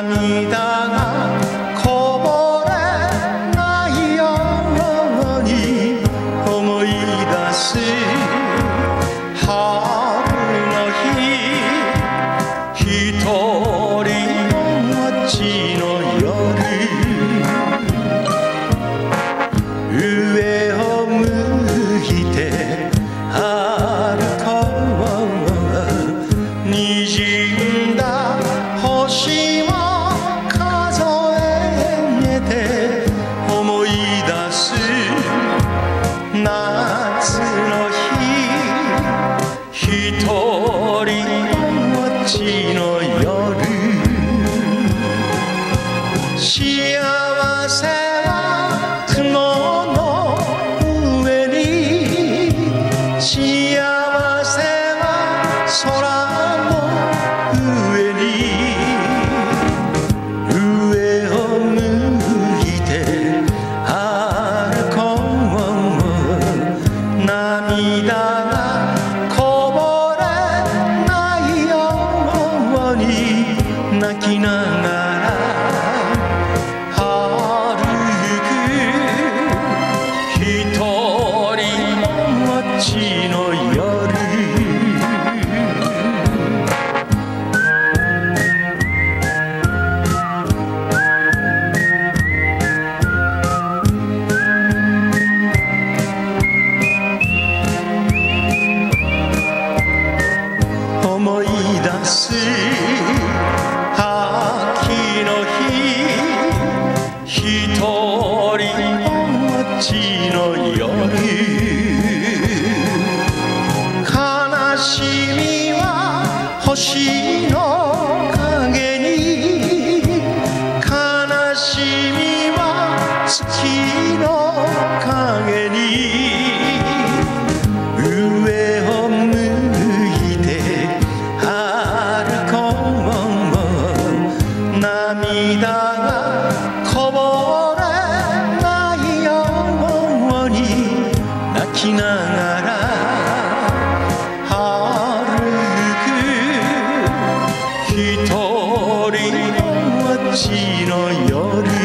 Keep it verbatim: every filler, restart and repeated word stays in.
涙がこぼれないように思い出す春の日、ひとりぼっちの夜、上を向いて歩こう、滲んだ星を数えて思い出す夏の日、ひとりぼっちの夜、幸せは雲の上に、幸せは空の上に、上を向いて歩こう、涙がこぼれないように泣きながら歩く、ひとりぼっちの夜。思い出す秋の日、ひとりぼっちの夜、悲しみは星の影に、悲しみは月の影に、上を向いて歩こう、涙がこぼれないように泣きながら歩く、ひとりぼっちの夜。